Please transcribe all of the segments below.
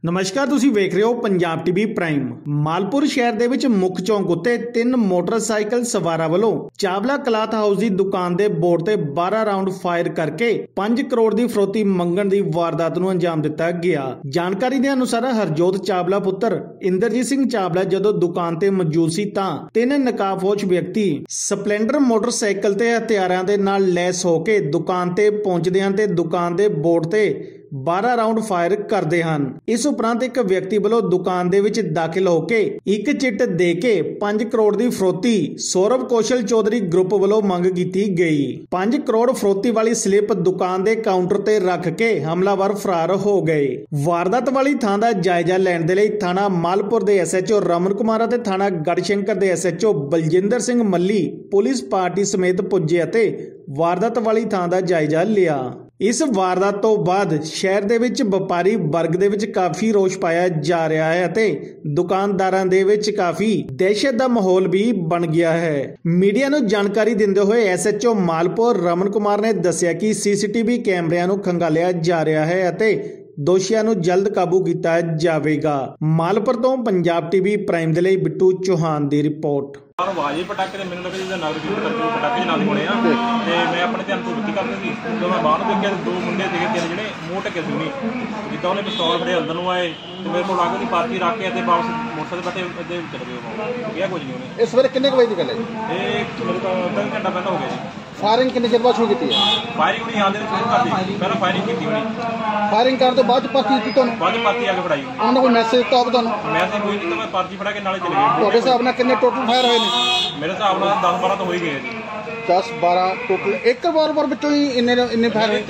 नमस्कार, तुसी वेख रहे हो पंजाब टीवी प्राइम। मालपुर शहर दे विच मुख चौंक उत्ते 3 मोटरसाइकिल सवारां वल्लों चावला क्लॉथ हाउस दी दुकान दे बोर्ड ते 12 राउंड फायर करके 5 करोड़ दी फरोती मंगण दी वारदात नूं अंजाम दिता गया। जानकारी दे अनुसार हरजोत चावला पुत्र इंद्रजीत सिंह चावला जदों दुकान ते मौजूद सी तां 3 नकाबपोश व्यक्ति स्पलेंडर मोटरसाइकिल ते हथियारां दे नाल लैस होके दुकान ते पहुंचदे हन ते दुकान दे बोर्ड ते 12 राउंड फायर करते हैं। इस उपरंत एक व्यक्ति वालों दुकान दे विच दाखिल होके एक चिट दे के 5 करोड़ की फरोती सौरभ कौशल चौधरी ग्रुप वालों मंग की गई। 5 करोड़ फरोती वाली स्लिप दुकान दे काउंटर ते रख के हमलावर फरार हो गए। वारदात वाली थां दा जायजा लैण दे लई थाना मालपुर दे SHO रमन कुमार ते थाना गढ़शंकर दे SHO Baljinder Singh Malli police party समेत पुजे अते वारदात वाली थां दा जायजा लिया। इस वारदात तो बाद शहर दे विच व्यापारी वर्ग दे विच काफी रोष पाया जा रहा है अते दुकानदारां दे विच काफी दहशत दा माहौल भी बन गया है। मीडिया नूं जानकारी दिंदे होए SHO मालपुर रमन कुमार ने दस्सिया कि CCTV कैमरिਆਂ ਨੂੰ खंगालिया जा रहा है अते दोषियों ਨੂੰ जल्द काबू किया जाएगा। मालपुर तो पंजाब टीवी प्राइम दे लई बिट्टू चौहान दी रिपोर्ट। आवाज़ पटाखे ने मैंने लगा जिदा नगर कीर्तन करके पटाखे चलाने होने आ ते मैं अपने ध्यान तो वित्ती करते सी तो मैं बाहर देखिया 2 मुंडे थे तीन जिहड़े मूँह ढके सी जिद्दां उन्हें पिस्तौल फड़े अंदर नूं आए तो मेरे को आगे की पार्टी रख के वापस मोटरसाइकिल बैठे चले गए। किया कुछ नहीं उन्हें। इस वेले कितने बजे की गल है? ये मेरे को 10 घंटा पहले हो गया जी। फायरिंग कितने चेर बाद शुरू की है? फायरिंग नहीं आंदे शुरू कर दी, पहले फायरिंग की होनी। फायरिंग करने तो बाद पार्टी दी तुहानूं बाद पार्टी आगे फड़ाई उन्होंने कोई मैसेज दिता होवे तुहानूं? मैसेज कोई नहीं तो मैं पार्टी फड़ा के नाले चले गए। ਤੁਹਾਡੇ ਹਿਸਾਬ ਨਾਲ ਕਿੰਨੇ ਟੋਟਲ ਫਾਇਰ ਹੋਏ ਨੇ? मेरे हिसाब ਨਾਲ 10-12 तो हो ही गए जी। 10-12 टोटल एक रिवॉल्वर ਵਿੱਚੋਂ ਹੀ ਇੰਨੇ ਫਾਇਰ ਹੋਏ?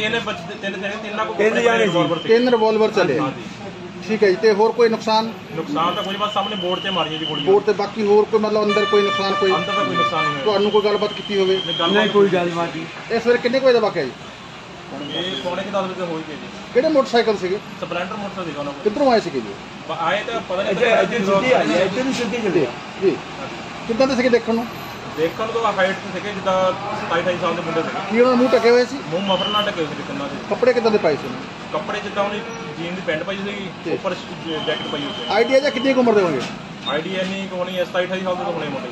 ਤਿੰਨ ਰਿਵੋਲਵਰ ਚੱਲੇ। ठीक है जी। ਤੇ ਹੋਰ ਕੋਈ ਨੁਕਸਾਨ? ਨੁਕਸਾਨ ਤਾਂ ਕੋਈ ਬਸ ਸਾਹਮਣੇ ਬੋਰਡ ਤੇ ਮਾਰੀਆਂ ਜੀ ਗੋਲੀਆਂ। ਬੋਰਡ ਤੇ ਬਾਕੀ ਹੋਰ ਕੋਈ ਮਤਲਬ ਅੰਦਰ ਕੋਈ ਨੁਕਸਾਨ ਕੋਈ? ਅੰਦਰ ਤਾਂ ਕੋਈ ਨੁਕਸਾਨ ਨਹੀਂ ਹੋਇਆ। ਤੁਹਾਨੂੰ ਕੋਈ ਗੱਲਬਾਤ ਕੀਤੀ ਹੋਵੇ? ਨਹੀਂ ਕੋਈ ਗੱਲਬਾਤ ਨਹੀਂ। ਇਸ ਵੇਲੇ ਕਿੰਨੇ ਵਜੇ ਦਾ ਵਾਕਿਆ ਜੀ? ਇਹ ਪੌਣੇ 10 ਵਜੇ ਹੋ ਹੀ ਗਏ ਜੀ। ਕਿਹੜੇ ਮੋਟਰਸਾਈਕਲ ਸੀਗੇ? ਸਪਲੈਂਡਰ ਮੋਟਰਸਾਈਕਲ ਸੀਗਾ ਉਹਨਾਂ ਕੋਲ। ਕਿੱਧਰੋਂ ਆਏ ਸੀਗੇ ਜੀ? ਆਏ ਤਾਂ ਪਤਾ ਨਹੀਂ ਇੱਧਰ ਸਿੱਧੀ ਆਈ ਹੈ, ਇੱਧਰ ਨੂੰ ਸਿੱਧੀ ਚੱਲੇ ਜੀ। ਕਿੱਦਾਂ ਦੇ ਸੀਗੇ ਦੇਖਣ ਨੂੰ? ਦੇਖਣ ਤੋਂ ਹਾਈਟ ਤੇ ਸੀਗੇ ਜਿੱਦਾਂ 27-28 ਸਾਲ ਦੇ ਮੁੰਡੇ ਸੀਗੇ। ਕੀ ਉਹਨਾਂ ਮੂੰਹ ਢਕੇ ਹੋਏ ਸੀ? ਮੂੰਹ ਮਫਰ ਨਾਲ ਢਕੇ ਹੋਏ ਸੀ ਕੰਨਾਂ ਦੇ। ਕੱਪੜੇ ਕਿੱਦਾਂ ਦੇ ਪਾਏ ਸੀ? ਕੱਪੜੇ ਜਿੱਦਾਂ ਉਹਨੇ ਜੀਨ ਦੀ ਪੈਂਟ ਪਾਈ ਸੀਗੀ, ਉੱਪਰ ਜੈਕਟ ਪਾਈ ਹੋਈ ਸੀ। ਆਈਡੀਆ ਜਾਂ ਕਿੰਨੀ ਉਮਰ ਦੇ ਹੋਣਗੇ? ਆਈਡੀਆ ਨਹੀਂ ਹੋਣੀ 27-28 ਸਾਲ ਦੇ ਹੋਣੇ ਮੁੰਡੇ।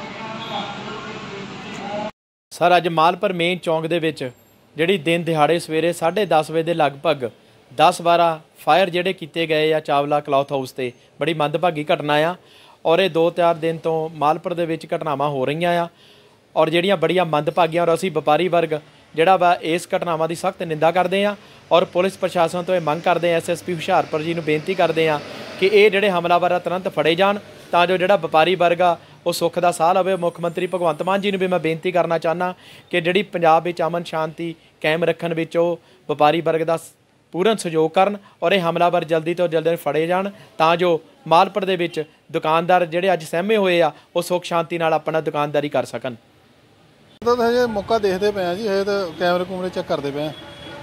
ਸਰ ਅੱਜ ਮਾਲਪੁਰ ਮੇਨ ਚੌਂਕ ਦੇ ਵਿੱਚ ਜਿਹੜੀ ਦਿਨ ਦਿਹਾੜੇ ਸਵੇਰੇ 10:30 ਵਜੇ ਦੇ ਲਗਭਗ 10-12 ਫਾਇਰ ਜਿਹੜੇ ਕੀਤੇ ਗਏ ਆ ਚਾਵਲਾ ਕਲੌਥ ਹਾਊਸ ਤੇ ਬੜੀ ਮੰਦਭਾਗੀ ਘਟਨਾ ਆ ਔਰ ਇਹ 2-4 ਦਿਨ ਤੋਂ ਮਾਲਪੁਰ ਦੇ ਵਿੱਚ ਘਟਨਾਵਾਂ ਹੋ ਰਹੀਆਂ ਆ ਔਰ ਜਿਹੜੀਆਂ ਬੜੀਆਂ ਮੰਦਭਾਗੀਆਂ ਔਰ ਅਸੀਂ ਵਪਾਰੀ ਵਰਗ ਜਿਹੜਾ ਵਾ ਇਸ ਘਟਨਾਵਾਂ ਦੀ ਸਖਤ ਨਿੰਦਾ ਕਰਦੇ ਆ ਔਰ ਪੁਲਿਸ ਪ੍ਰਸ਼ਾਸਨ ਤੋਂ ਇਹ ਮੰਗ ਕਰਦੇ ਆ SSP ਹੁਸ਼ਿਆਰਪੁਰ ਜੀ ਨੂੰ ਬੇਨਤੀ ਕਰਦੇ ਆ ਕਿ ਇਹ ਜਿਹੜੇ ਹਮਲਾਵਰ ਆ ਤੁਰੰਤ ਫੜੇ ਜਾਣ ਤਾਂ ਜੋ ਜਿਹੜਾ ਵਪਾਰੀ ਵਰਗ ਆ ਉਹ ਸੁੱਖ ਦਾ ਸਾਹ ਲਵੇ। ਮੁੱਖ ਮੰਤਰੀ ਭਗਵੰਤ ਮਾਨ ਜੀ ਨੂੰ ਵੀ ਮੈਂ ਬੇਨਤੀ ਕਰਨਾ ਚਾਹੁੰਦਾ ਕਿ ਜਿਹੜੀ ਪੰਜਾਬ ਵਿੱਚ ਅਮਨ ਸ਼ਾਂਤੀ ਕਾਇਮ ਰੱਖਣ ਵਿੱਚ ਉਹ ਵਪਾਰੀ ਵਰਗ ਦਾ ਪੂਰਨ ਸਹਿਯੋਗ ਕਰਨ ਔਰ ਇਹ ਹਮਲਾਵਰ ਜਲਦੀ ਤੋਂ ਜਲਦੀ ਫੜੇ ਜਾਣ ਤਾਂ ਜੋ ਮਾਲਪੁਰ ਦੇ ਵਿੱਚ ਦੁਕਾਨਦਾਰ ਜਿਹੜੇ ਅੱਜ ਸਹਿਮੇ ਹੋਏ ਆ ਉਹ ਸੁੱਖ ਸ਼ਾਂਤੀ ਨਾਲ ਆਪਣਾ ਦੁਕਾਨਦਾਰੀ ਕਰ ਸਕਣ। ਤਾਂ ਹਜੇ ਮੌਕਾ ਦੇਖਦੇ ਪਏ ਆ ਜੀ, ਹਜੇ ਤਾਂ ਕੈਮਰੇ ਕੂਮਰੇ ਚੈੱਕ ਕਰਦੇ ਪਏ ਆ।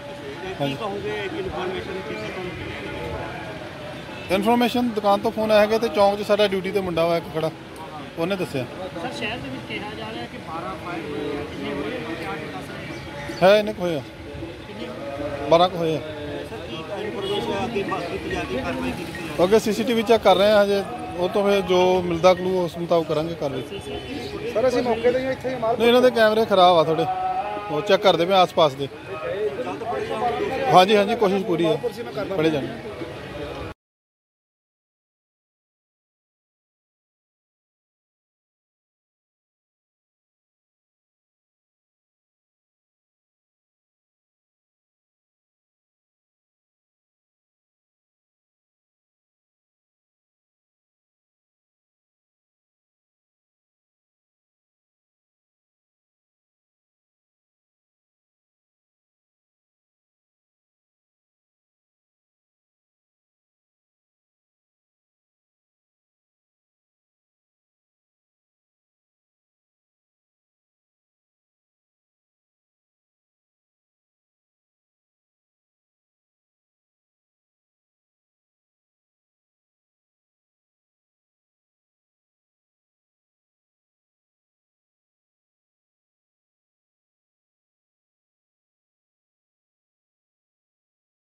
ਇਨਫੋਰਮੇਸ਼ਨ ਦੁਕਾਨ ਤੋਂ ਫੋਨ ਆਇਆ ਹੈਗਾ ਤੇ ਚੌਂਕ 'ਚ ਸਾਡਾ ਡਿਊਟੀ ਤੇ ਮੁੰਡਾ ਹੋਇਆ ਇੱਕ ਖੜਾ, ਉਹਨੇ ਦੱਸਿਆ। ਸਰ ਸ਼ਹਿਰ ਦੇ ਵਿੱਚ ਕਿਹਾ ਜਾ ਰਿਹਾ ਕਿ 12 ਫਾਇਰ ਹੋਏ ਆ, ਕਿੰਨੇ ਹੋਏ ਆ? ਹੈ ਇਹਨੇ ਕੁ ਹੋਇਆ 12 ਕੁ ਹੋਏ ਆ। ਅੱਗੇ CCTV ਚੈੱਕ ਕਰ ਰਹੇ ਆ ਹਜੇ, ਉਹ ਤੋਂ ਫਿਰ ਜੋ ਮਿਲਦਾ ਕਲੂ ਉਸ ਮੁਤਾਬਕ ਕਰਾਂਗੇ ਕਾਰਵਾਈ। ਸਰ ਅਸੀਂ ਮੌਕੇ ਤੇ ਇੱਥੇ ਨਹੀਂ ਇਹਨਾਂ ਦੇ ਕੈਮਰੇ ਖਰਾਬ ਆ ਥੋੜੇ, ਉਹ ਚੈੱਕ ਕਰਦੇ ਪਏ ਆਸ-ਪਾਸ ਦੇ। ਹਾਂਜੀ ਕੋਸ਼ਿਸ਼ ਪੂਰੀ ਹੈ, ਫੜੇ ਜਾਣ।